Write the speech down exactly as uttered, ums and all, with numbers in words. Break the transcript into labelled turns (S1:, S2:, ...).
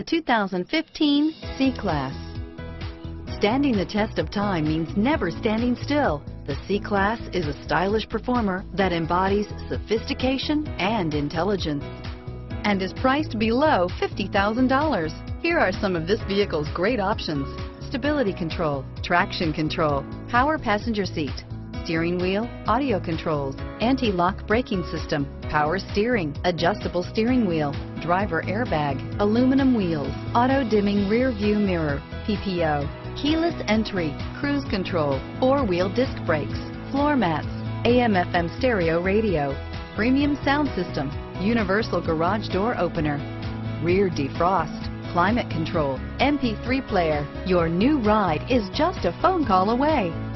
S1: The two thousand fifteen C-Class. Standing the test of time means never standing still. The C-Class is a stylish performer that embodies sophistication and intelligence and is priced below fifty thousand dollars. Here are some of this vehicle's great options: stability control, traction control, power passenger seat, steering wheel audio controls, anti-lock braking system, power steering, adjustable steering wheel, driver airbag, aluminum wheels, auto dimming rear view mirror, P P O, keyless entry, cruise control, four-wheel disc brakes, floor mats, A M F M stereo radio, premium sound system, universal garage door opener, rear defrost, climate control, M P three player. Your new ride is just a phone call away.